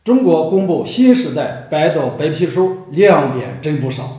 中国公布新时代百度白皮书，亮点真不少。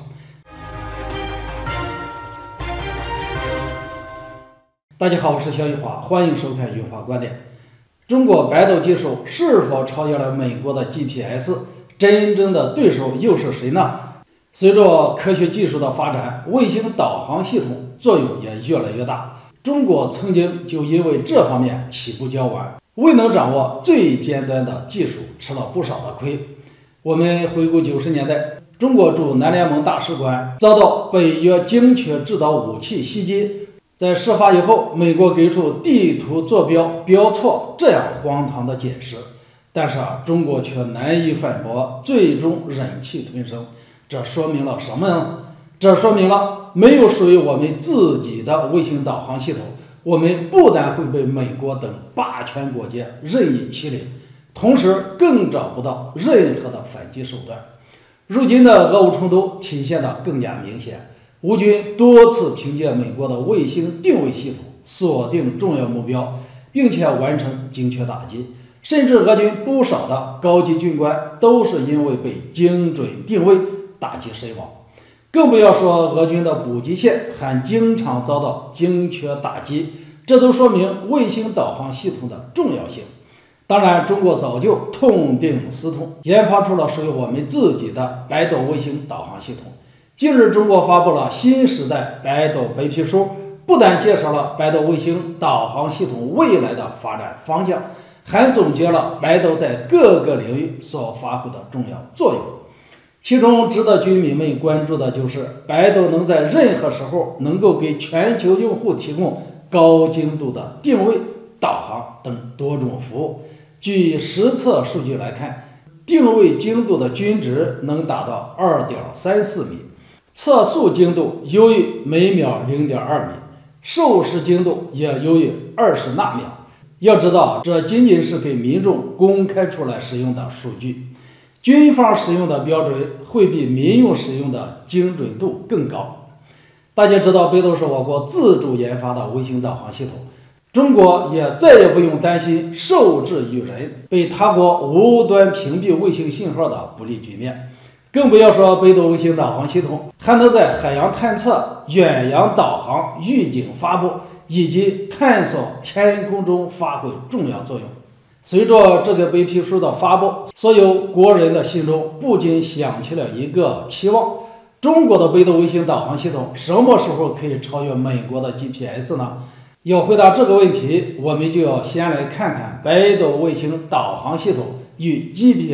大家好，我是肖玉华，欢迎收看玉华观点。中国百度技术是否超越了美国的 GPS？ 真正的对手又是谁呢？随着科学技术的发展，卫星导航系统作用也越来越大。中国曾经就因为这方面起步较晚，未能掌握最尖端的技术，吃了不少的亏。我们回顾90年代，中国驻南联盟大使馆遭到北约精确制导武器袭击，在事发以后，美国给出地图坐标标错这样荒唐的解释，但是中国却难以反驳，最终忍气吞声。这说明了什么呢？这说明了没有属于我们自己的卫星导航系统，我们不但会被美国等霸权国家任意欺凌，同时更找不到任何的反击手段。如今的俄乌冲突体现得更加明显，乌军多次凭借美国的卫星定位系统锁定重要目标，并且完成精确打击，甚至俄军不少的高级军官都是因为被精准定位打击身亡。更不要说俄军的补给线还经常遭到精确打击，这都说明卫星导航系统的重要性。当然，中国早就痛定思痛，研发出了属于我们自己的百度卫星导航系统。近日，中国发布了新时代百度白皮书，不但介绍了百度卫星导航系统未来的发展方向，还总结了百度在各个领域所发挥的重要作用。其中值得军迷们关注的就是，百度能在任何时候能够给全球用户提供高精度的定位、导航等多种服务。据实测数据来看，定位精度的均值能达到 2.34 米，测速精度优于每秒 0.2 米，授时精度也优于20纳秒。要知道，这仅仅是给民众公开出来使用的数据，军方使用的标准会比民用使用的精准度更高。大家知道，百度是我国自主研发的卫星导航系统，中国也再也不用担心受制于人，被他国无端屏蔽卫星信号的不利局面。更不要说百度卫星导航系统还能在海洋探测、远洋导航、预警发布以及探索天空中发挥重要作用。随着这个白皮书的发布，所有国人的心中不禁响起了一个期望：中国的百度卫星导航系统什么时候可以超越美国的 GPS 呢？要回答这个问题，我们就要先来看看百度卫星导航系统与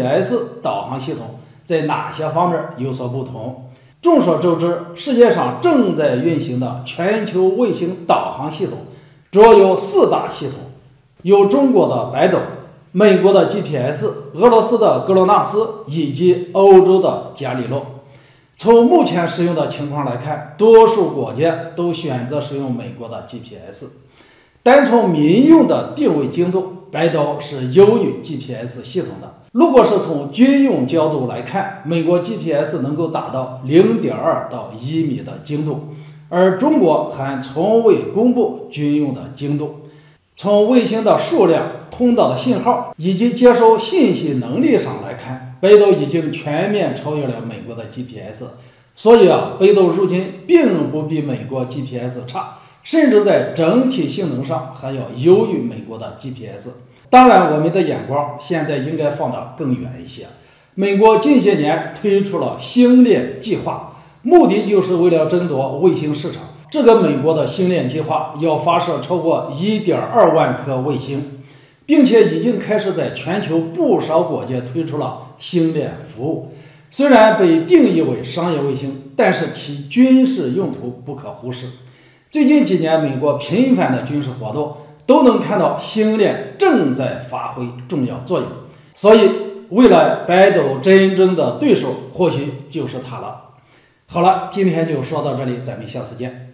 GPS 导航系统在哪些方面有所不同。众所周知，世界上正在运行的全球卫星导航系统主要有4大系统，有中国的百度、美国的 GPS、俄罗斯的格罗纳斯以及欧洲的伽利略。从目前使用的情况来看，多数国家都选择使用美国的 GPS。单从民用的定位精度，百度是优于 GPS 系统的。如果是从军用角度来看，美国 GPS 能够达到 0.2 到1米的精度，而中国还从未公布军用的精度。从卫星的数量、通道的信号以及接收信息能力上来看，百度已经全面超越了美国的 GPS。所以百度如今并不比美国 GPS 差，甚至在整体性能上还要优于美国的 GPS。当然，我们的眼光现在应该放得更远一些。美国近些年推出了星链计划，目的就是为了争夺卫星市场。这个美国的星链计划要发射超过 1.2 万颗卫星，并且已经开始在全球不少国家推出了星链服务。虽然被定义为商业卫星，但是其军事用途不可忽视。最近几年，美国频繁的军事活动都能看到星链正在发挥重要作用。所以，未来百度真正的对手或许就是它了。好了，今天就说到这里，咱们下次见。